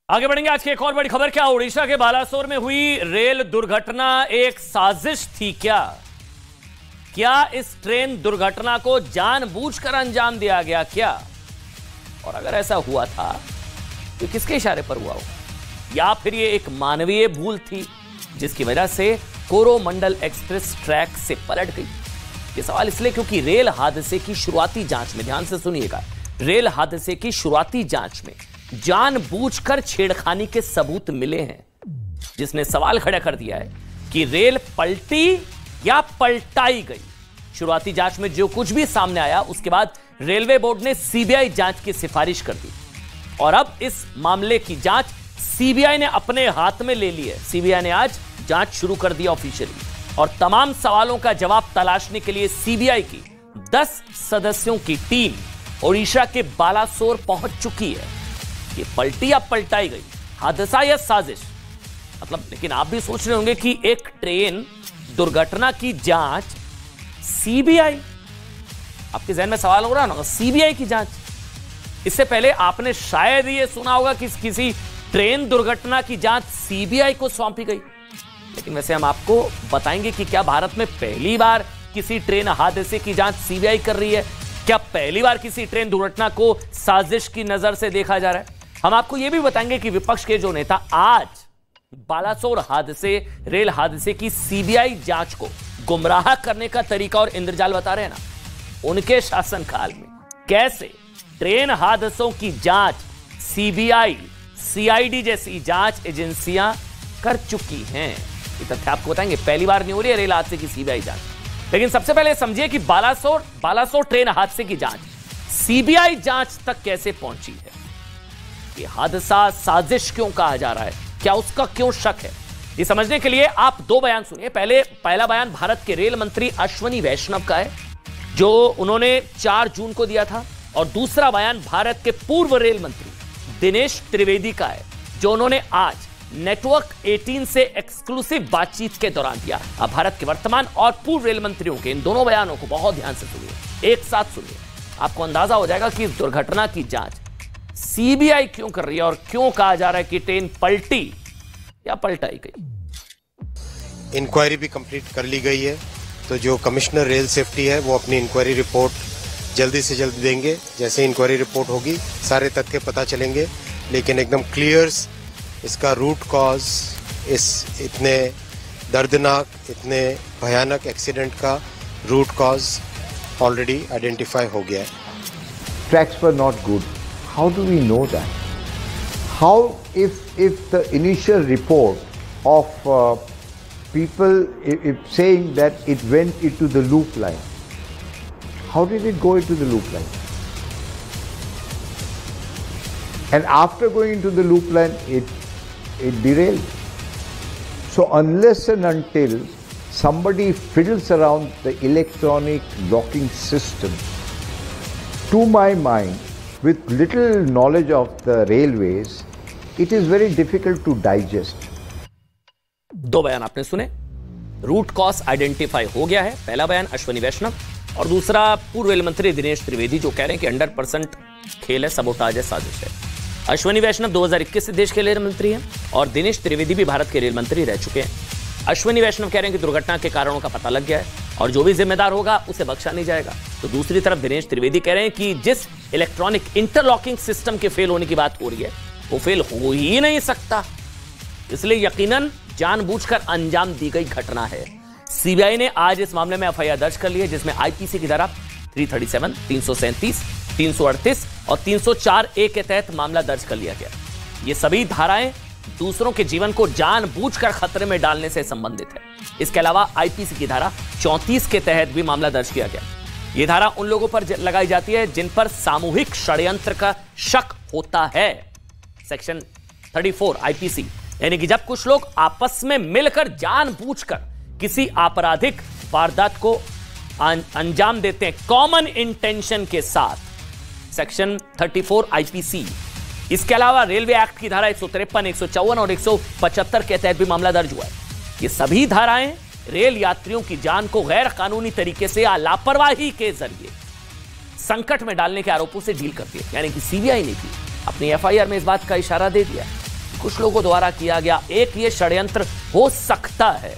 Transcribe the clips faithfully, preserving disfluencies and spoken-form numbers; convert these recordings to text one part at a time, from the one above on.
आगे बढ़ेंगे। आज की एक और बड़ी खबर, क्या उड़ीसा के बालासोर में हुई रेल दुर्घटना एक साजिश थी क्या? क्या इस ट्रेन दुर्घटना को जानबूझकर अंजाम दिया गया क्या? और अगर ऐसा हुआ था तो किसके इशारे पर हुआ होगा? या फिर ये एक मानवीय भूल थी जिसकी वजह से कोरोमंडल एक्सप्रेस ट्रैक से पलट गई? ये सवाल इसलिए क्योंकि रेल हादसे की शुरुआती जांच में, ध्यान से सुनिएगा, रेल हादसे की शुरुआती जांच में जानबूझकर छेड़खानी के सबूत मिले हैं, जिसने सवाल खड़ा कर दिया है कि रेल पलटी या पलटाई गई। शुरुआती जांच में जो कुछ भी सामने आया उसके बाद रेलवे बोर्ड ने सीबीआई जांच की सिफारिश कर दी और अब इस मामले की जांच सीबीआई ने अपने हाथ में ले ली है। सीबीआई ने आज जांच शुरू कर दी ऑफिशियली और तमाम सवालों का जवाब तलाशने के लिए सीबीआई की दस सदस्यों की टीम ओडिशा के बालासोर पहुंच चुकी है। ये पलटी या पलटाई गई, हादसा या साजिश, मतलब, लेकिन आप भी सोच रहे होंगे कि एक ट्रेन दुर्घटना की जांच सीबीआई, आपके जहन में सवाल हो रहा है ना, सीबीआई की जांच। इससे पहले आपने शायद ये सुना होगा कि किसी ट्रेन दुर्घटना की जांच सीबीआई को सौंपी गई, लेकिन वैसे हम आपको बताएंगे कि क्या भारत में पहली बार किसी ट्रेन हादसे की जांच सीबीआई कर रही है? क्या पहली बार किसी ट्रेन दुर्घटना को साजिश की नजर से देखा जा रहा है? हम आपको यह भी बताएंगे कि विपक्ष के जो नेता आज बालासोर हादसे, रेल हादसे की सीबीआई जांच को गुमराह करने का तरीका और इंद्रजाल बता रहे हैं ना, उनके शासनकाल में कैसे ट्रेन हादसों की जांच सीबीआई, सीआईडी जैसी जांच एजेंसियां कर चुकी हैं। ये तथ्य आपको बताएंगे। पहली बार नहीं हो रही है रेल हादसे की सीबीआई जांच, लेकिन सबसे पहले समझिए कि बालासोर बालासोर ट्रेन हादसे की जांच सीबीआई जांच तक कैसे पहुंची है। ये हादसा साजिश क्यों कहा जा रहा है, क्या उसका क्यों शक है, ये समझने के लिए आप दो बयान सुनिए। पहले पहला बयान भारत के रेल मंत्री अश्वनी वैष्णव का है, जो उन्होंने चार जून को दिया था, और दूसरा बयान भारत के पूर्व रेल मंत्री दिनेश त्रिवेदी का है, जो उन्होंने आज नेटवर्क अठारह से एक्सक्लूसिव बातचीत के दौरान दिया। अब भारत के वर्तमान और पूर्व रेल मंत्रियों के इन दोनों बयानों को बहुत ध्यान से सुनिए, एक साथ सुनिए, आपको अंदाजा हो जाएगा कि इस दुर्घटना की जांच सीबीआई क्यों कर रही है और क्यों कहा जा रहा है कि ट्रेन पलटी या पलटाई गई। इंक्वायरी भी कंप्लीट कर ली गई है, तो जो कमिश्नर रेल सेफ्टी है वो अपनी इंक्वायरी रिपोर्ट जल्दी से जल्दी देंगे। जैसे इंक्वायरी रिपोर्ट होगी सारे तथ्य पता चलेंगे, लेकिन एकदम क्लियर इसका रूट कॉज, इस इतने दर्दनाक, इतने भयानक एक्सीडेंट का रूट कॉज ऑलरेडी आइडेंटिफाई हो गया है। Tracks were not good. How do we know that? How, if if the initial report of uh, people if, if saying that it went into the loop line, how did it go into the loop line? And after going into the loop line, it it derailed. So unless and until somebody fiddles around the electronic locking system, to my mind, with little knowledge of the railways, it is very difficult to digest. दो बयान आपने सुने, root cause identify हो गया है, पहला बयान अश्वनी वैष्णव और दूसरा पूर्व रेल मंत्री दिनेश त्रिवेदी, जो कह रहे हैं कि हंड्रेड परसेंट खेल है, सबोटाज है, साजिश है। अश्वनी वैष्णव दो हज़ार इक्कीस से देश के रेल मंत्री हैं और दिनेश त्रिवेदी भी भारत के रेल मंत्री रह चुके हैं। अश्वनी वैष्णव कह रहे हैं कि दुर्घटना के कारणों का पता लग गया है और जो भी जिम्मेदार होगा उसे बख्शा नहीं जाएगा। तो दूसरी तरफ दिनेश त्रिवेदी कह रहे हैं कि जिस इलेक्ट्रॉनिक इंटरलॉकिंग सिस्टम के फेल होने की बात हो रही है वो फेल हो ही नहीं सकता, इसलिए यकीनन जानबूझकर अंजाम दी गई घटना है। सीबीआई ने आज इस मामले में एफआईआर दर्ज कर ली है, जिसमें आईपीसी की धारा तीन सौ सैंतीस, तीन सौ सैंतीस, तीन सौ अड़तीस और तीन सौ चार ए के तहत मामला दर्ज कर लिया गया। ये सभी धाराएं दूसरों के जीवन को जानबूझकर खतरे में डालने से संबंधित है। इसके अलावा आईपीसी की धारा चौंतीस के तहत भी मामला दर्ज किया गया। यह धारा उन लोगों पर लगाई जाती है जिन पर सामूहिक षड्यंत्र का शक होता है। सेक्शन चौंतीस आईपीसी, यानी कि जब कुछ लोग आपस में मिलकर जानबूझकर किसी आपराधिक वारदात को अंजाम देते हैं कॉमन इंटेंशन के साथ, सेक्शन चौंतीस आईपीसी। इसके अलावा रेलवे एक्ट की धारा एक सौ तिरपन, एक सौ चौवन और एक सौ पचहत्तर के तहत भी मामला दर्ज हुआ है। ये सभी धाराएं रेल यात्रियों की जान को गैर कानूनी तरीके से या लापरवाही के जरिए संकट में डालने के आरोपों से डील करती है। यानी कि सीबीआई ने भी अपनी एफआईआर में इस बात का इशारा दे दिया कुछ लोगों द्वारा किया गया एक ये षड्यंत्र हो सकता है।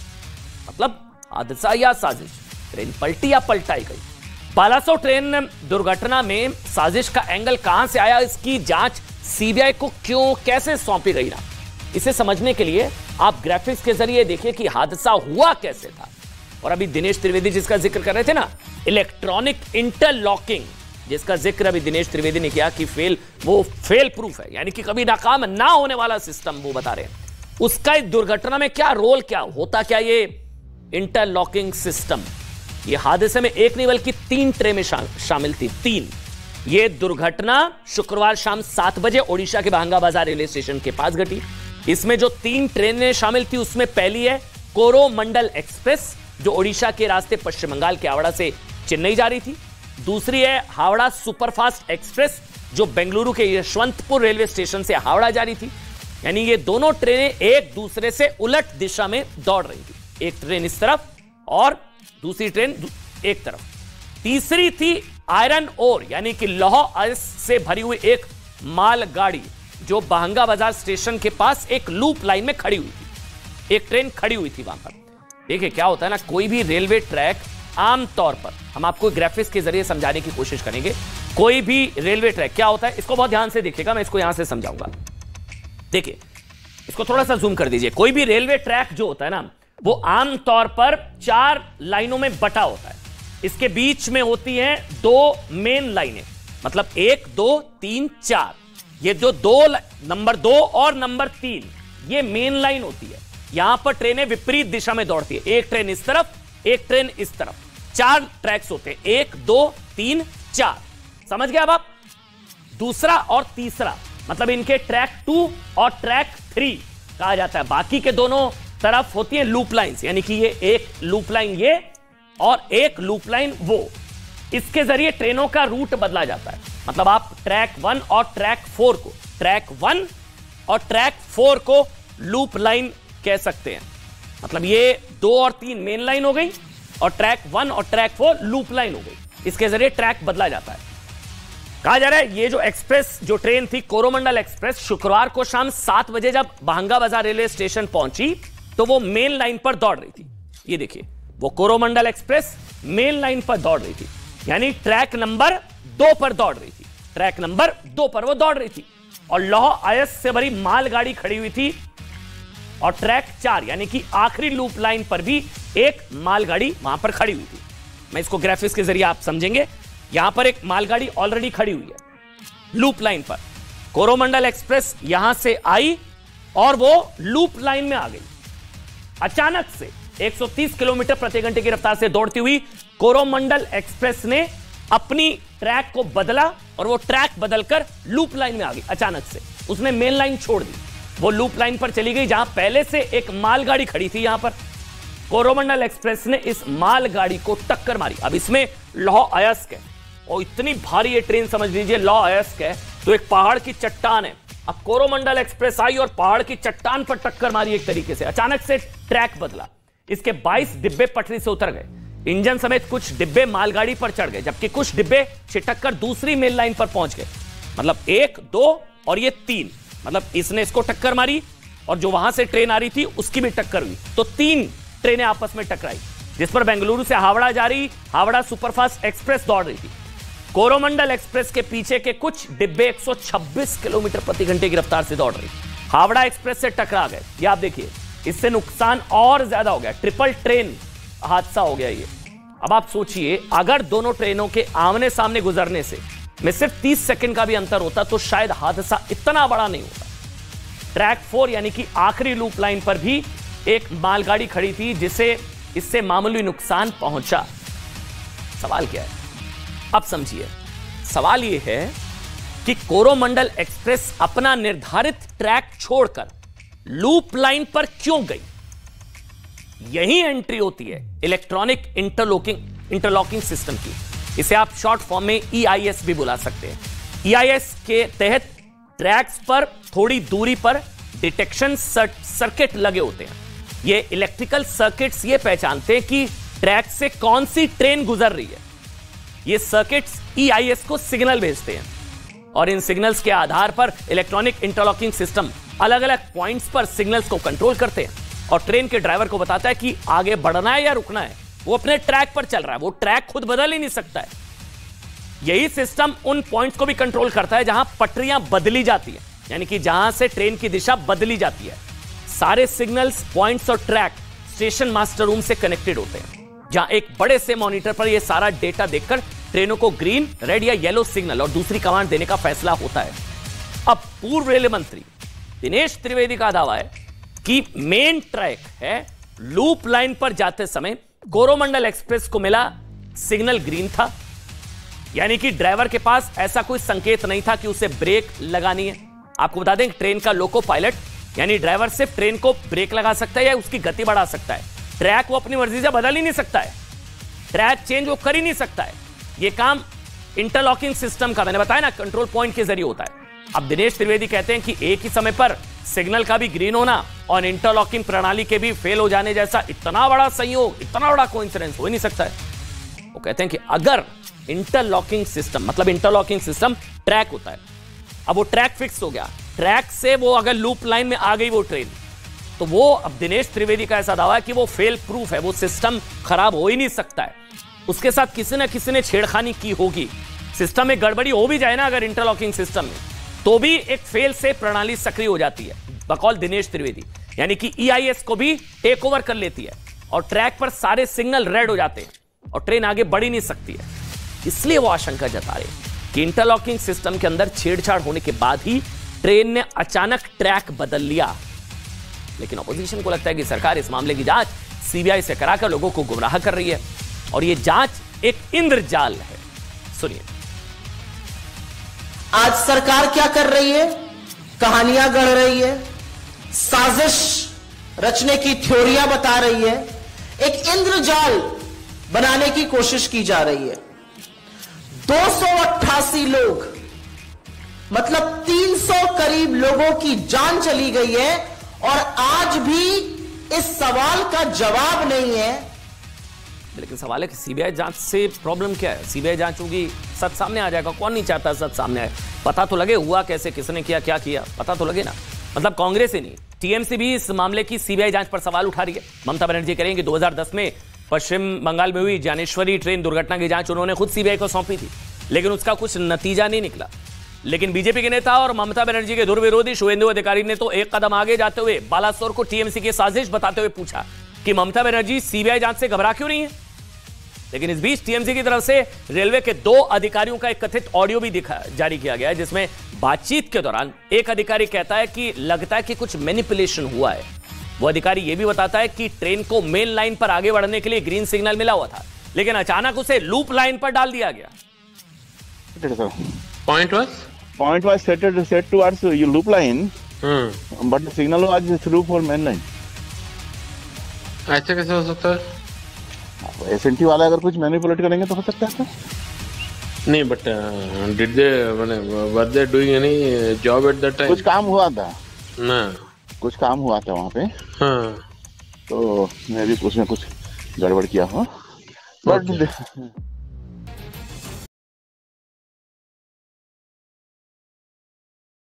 मतलब हादसा या साजिश, ट्रेन पलटी या पलटाई गई। बालासोर ट्रेन दुर्घटना में साजिश का एंगल कहां से आया, इसकी जांच सीबीआई को क्यों कैसे सौंपी गई ना, इसे समझने के लिए आप ग्राफिक्स के जरिए देखिए कि हादसा हुआ कैसे था। और अभी दिनेश त्रिवेदी जिसका जिक्र कर रहे थे ना, इलेक्ट्रॉनिक इंटरलॉकिंग, जिसका जिक्र अभी दिनेश त्रिवेदी ने किया कि फेल वो फेल प्रूफ है, यानी कि कभी नाकाम ना होने वाला सिस्टम वो बता रहे हैं। उसका इस दुर्घटना में क्या रोल, क्या होता, क्या ये इंटरलॉकिंग सिस्टम। ये हादसे में एक नहीं बल्कि तीन ट्रेनें शा, शामिल थी, तीन। ये दुर्घटना शुक्रवार शाम सात बजे ओडिशा के भांगा बाजार रेलवे स्टेशन के पास घटी। इसमें जो तीन ट्रेनें शामिल थी उसमें पहली है कोरोमंडल एक्सप्रेस, जो ओडिशा के रास्ते पश्चिम बंगाल के हावड़ा से चेन्नई जा रही थी। दूसरी है हावड़ा सुपरफास्ट एक्सप्रेस, जो बेंगलुरु के यशवंतपुर रेलवे स्टेशन से हावड़ा जा रही थी। यानी ये दोनों ट्रेनें एक दूसरे से उलट दिशा में दौड़ रही थी, एक ट्रेन इस तरफ और दूसरी ट्रेन एक तरफ। तीसरी थी आयरन ओर, यानी कि लौह अयस्क से भरी हुई एक मालगाड़ी, जो बहंगा बाजार स्टेशन के पास एक लूप लाइन में खड़ी हुई थी। एक ट्रेन खड़ी हुई थी वहां पर। देखिए क्या होता है ना, कोई भी रेलवे ट्रैक आमतौर पर, हम आपको ग्राफिक्स के जरिए समझाने की कोशिश करेंगे, कोई भी रेलवे ट्रैक क्या होता है, इसको बहुत ध्यान से देखिएगा, मैं इसको यहां से समझाऊंगा। देखिए इसको थोड़ा सा जूम कर दीजिए। कोई भी रेलवे ट्रैक जो होता है ना, वो आमतौर पर चार लाइनों में बटा होता है। इसके बीच में होती हैं दो मेन लाइनें, मतलब एक दो तीन चार। ये जो दो नंबर दो और नंबर तीन, ये मेन लाइन होती है। यहां पर ट्रेनें विपरीत दिशा में दौड़ती है, एक ट्रेन इस तरफ, एक ट्रेन इस तरफ। चार ट्रैक्स होते हैं, एक दो तीन चार। समझ गए अब आप? दूसरा और तीसरा, मतलब इनके ट्रैक टू और ट्रैक थ्री कहा जाता है। बाकी के दोनों तरफ होती है लूप लाइंस, यानी कि ये एक लूप लाइन ये और एक लूप लाइन वो। इसके जरिए ट्रेनों का रूट बदला जाता है। मतलब आप ट्रैक वन और ट्रैक फोर को ट्रैक वन और ट्रैक फोर को लूप लाइन कह सकते हैं। मतलब ये दो और तीन मेन लाइन हो गई और ट्रैक वन और ट्रैक फोर लूप लाइन हो गई। इसके जरिए ट्रैक बदला जाता है। कहा जा रहा है ये जो एक्सप्रेस जो ट्रेन थी कोरोमंडल एक्सप्रेस, शुक्रवार को शाम सात बजे जब बहंगा बाजार रेलवे स्टेशन पहुंची तो वो मेन लाइन पर दौड़ रही थी। ये देखिए, वो कोरोमंडल एक्सप्रेस मेन लाइन पर दौड़ रही थी, यानी ट्रैक नंबर दो पर दौड़ रही थी। ट्रैक नंबर दो पर वो दौड़ रही थी और लौह अयस्क से भरी मालगाड़ी खड़ी हुई थी। और ट्रैक चार, यानी कि आखिरी लूप लाइन पर भी एक मालगाड़ी वहां पर खड़ी हुई थी। मैं इसको ग्राफिक्स के जरिए आप समझेंगे। यहां पर एक मालगाड़ी ऑलरेडी खड़ी हुई है लूप लाइन पर। कोरोमंडल एक्सप्रेस यहां से आई और वो लूप लाइन में आ गई। अचानक से एक सौ तीस किलोमीटर प्रति घंटे की रफ्तार से दौड़ती हुई कोरोमंडल एक्सप्रेस ने अपनी ट्रैक को बदला और वो ट्रैक बदलकर लूप लाइन में आ गई। अचानक से उसने मेन लाइन छोड़ दी, वो लूप लाइन पर चली गई जहां पहले से एक मालगाड़ी खड़ी थी। यहां पर कोरोमंडल एक्सप्रेस ने इस मालगाड़ी को टक्कर मारी। अब इसमें लौह अयस्क है और इतनी भारी ये ट्रेन, समझ लीजिए लौह अयस्क है तो एक पहाड़ की चट्टान है। अब कोरोमंडल एक्सप्रेस आई और पहाड़ की चट्टान पर टक्कर मारी एक तरीके से। अचानक से ट्रैक बदला, इसके बाईस डिब्बे पटरी से उतर गए। इंजन समेत कुछ डिब्बे मालगाड़ी पर चढ़ गए, जबकि कुछ डिब्बे छिटक कर दूसरी मेन लाइन पर पहुंच गए। मतलब एक, दो और ये तीन, मतलब इसने इसको टक्कर मारी और जो वहां से ट्रेन आ रही थी उसकी भी टक्कर हुई, तो तीन ट्रेनें आपस में टकराई, जिस पर बेंगलुरु से हावड़ा जा रही हावड़ा सुपरफास्ट एक्सप्रेस दौड़ रही थी। कोरोमंडल एक्सप्रेस के पीछे के कुछ डिब्बे एक सौ छब्बीस किलोमीटर प्रति घंटे की रफ्तार से दौड़ रही, हावड़ा एक्सप्रेस से टकरा गए। ये आप देखिए, इससे नुकसान और ज्यादा हो गया, ट्रिपल ट्रेन हादसा हो गया ये। अब आप सोचिए, अगर दोनों ट्रेनों के आमने सामने गुजरने से में सिर्फ तीस सेकंड का भी अंतर होता तो शायद हादसा इतना बड़ा नहीं होता। ट्रैक फोर यानी कि आखिरी लूप लाइन पर भी एक मालगाड़ी खड़ी थी जिसे इससे मामूली नुकसान पहुंचा। सवाल क्या है, अब समझिए। सवाल यह है कि कोरोमंडल एक्सप्रेस अपना निर्धारित ट्रैक छोड़कर लूप लाइन पर क्यों गई? यही एंट्री होती है इलेक्ट्रॉनिक इंटरलॉकिंग इंटरलॉकिंग सिस्टम की। इसे आप शॉर्ट फॉर्म में ई आई एस भी बुला सकते हैं। ई आई एस के तहत ट्रैक्स पर थोड़ी दूरी पर डिटेक्शन सर्किट लगे होते हैं। ये इलेक्ट्रिकल सर्किट्स ये पहचानते हैं कि ट्रैक से कौन सी ट्रेन गुजर रही है। ये सर्किट्स ई आई एस को सिग्नल भेजते हैं और इन सिग्नल्स के आधार पर इलेक्ट्रॉनिक इंटरलॉकिंग सिस्टम अलग अलग पॉइंट्स पर सिग्नल्स को कंट्रोल करते हैं और ट्रेन के ड्राइवर को बताता है कि आगे बढ़ना है या रुकना है। वो अपने ट्रैक पर चल रहा है, वो ट्रैक खुद बदल ही नहीं सकता है। यही सिस्टम उन पॉइंट्स को भी कंट्रोल करता है जहां पटरियां बदली जाती है, यानी कि जहां से ट्रेन की दिशा बदली जाती है। सारे सिग्नल्स, पॉइंट्स और ट्रैक स्टेशन मास्टर रूम से कनेक्टेड होते हैं, जहां एक बड़े से मॉनिटर पर यह सारा डेटा देखकर ट्रेनों को ग्रीन, रेड या येलो सिग्नल और दूसरी कमांड देने का फैसला होता है। अब पूर्व रेल मंत्री दिनेश त्रिवेदी का दावा है कि मेन ट्रैक है, लूप लाइन पर जाते समय कोरोमंडल एक्सप्रेस को मिला सिग्नल ग्रीन था, यानी कि ड्राइवर के पास ऐसा कोई संकेत नहीं था कि उसे ब्रेक लगानी है। आपको बता दें, ट्रेन का लोको पायलट यानी ड्राइवर सिर्फ ट्रेन को ब्रेक लगा सकता है या उसकी गति बढ़ा सकता है। ट्रैक वो अपनी मर्जी से बदल ही नहीं सकता है, ट्रैक चेंज वो कर ही नहीं सकता है। ये काम इंटरलॉकिंग सिस्टम का, मैंने बताया ना, कंट्रोल पॉइंट के जरिए होता है। अब दिनेश त्रिवेदी कहते हैं कि एक ही समय पर सिग्नल का भी ग्रीन होना और इंटरलॉकिंग प्रणाली के भी फेल हो जाने जैसा इतना बड़ा संयोग, इतना बड़ा कोइंसिडेंस हो ही नहीं सकता है। वो कहते हैं कि अगर इंटरलॉकिंग सिस्टम, मतलब इंटरलॉकिंग सिस्टम ट्रैक होता है, अब वो ट्रैक फिक्स हो गया, ट्रैक से वो अगर लूप लाइन में आ गई वो ट्रेन, तो वो, अब दिनेश त्रिवेदी का ऐसा दावा है कि वो फेल प्रूफ है, वो सिस्टम खराब हो ही नहीं सकता है। उसके साथ किसी ना किसी ने छेड़खानी की होगी, सिस्टम में गड़बड़ी हो भी जाए ना अगर इंटरलॉकिंग सिस्टम में, तो भी एक फेल से प्रणाली सक्रिय हो जाती है, बकौल दिनेश त्रिवेदी। यानी कि ई आई एस को भी टेक ओवर कर लेती है और ट्रैक पर सारे सिग्नल रेड हो जाते हैं और ट्रेन आगे बढ़ ही नहीं सकती है। इसलिए वो आशंका जता रहे कि इंटरलॉकिंग सिस्टम के अंदर छेड़छाड़ होने के बाद ही ट्रेन ने अचानक ट्रैक बदल लिया। लेकिन ऑपोजिशन को लगता है कि सरकार इस मामले की जांच सी बी आई से कराकर लोगों को गुमराह कर रही है और यह जांच एक इंद्रजाल है। सुनिए। आज सरकार क्या कर रही है? कहानियां गढ़ रही है, साजिश रचने की थ्योरियां बता रही है, एक इंद्रजाल बनाने की कोशिश की जा रही है। दो सौ अट्ठासी लोग, मतलब तीन सौ करीब लोगों की जान चली गई है और आज भी इस सवाल का जवाब नहीं है। लेकिन सवाल है कि सीबीआई जांच से प्रॉब्लम क्या है? सीबीआई जांच होगी, सच सामने आ जाएगा। कौन नहीं चाहता सच सामने आए? पता तो लगे हुआ कैसे, किसने किया, क्या किया, पता तो लगे ना। मतलब कांग्रेस ही नहीं, टीएमसी भी इस मामले की सीबीआई जांच पर सवाल उठा रही है। ममता बनर्जी करेंगे दो हज़ार दस में पश्चिम बंगाल में हुई ज्ञानेश्वरी ट्रेन दुर्घटना की जांच उन्होंने खुद सीबीआई को सौंपी थी, लेकिन उसका कुछ नतीजा नहीं निकला। लेकिन बीजेपी के नेता और ममता बनर्जी के दुर्विरोधी शुभेंदु अधिकारी ने तो एक कदम आगे जाते हुए बालासोर को टीएमसी की साजिश बताते हुए पूछा कि ममता बनर्जी सीबीआई जांच से घबरा क्यों रही है। लेकिन इस बीच टीएमसी की तरफ से रेलवे के दो अधिकारियों का एक कथित ऑडियो भी दिखा जारी किया गया है, जिसमें बातचीत के दौरान एक अधिकारी कहता है कि लगता है कि कुछ मैनिपुलेशन हुआ है। वो अधिकारी यह भी बताता है कि ट्रेन को मेन लाइन पर आगे बढ़ने के लिए ग्रीन सिग्नल मिला हुआ था, लेकिन अचानक उसे लूप लाइन पर डाल दिया गया। Point was? Point was set, to, set towards your loop line, Hmm. but the signal was through for main line. ऐसे कैसे हो सकता है? एस एन टी वाला अगर कुछ मैनिपुलेट करेंगे तो हो सकता है। नहीं, but did they mean were they doing any job at that time? कुछ काम हुआ था ना, कुछ काम हुआ था वहाँ पे। हाँ, तो मैं भी उसमें कुछ गड़बड़ किया हो, बट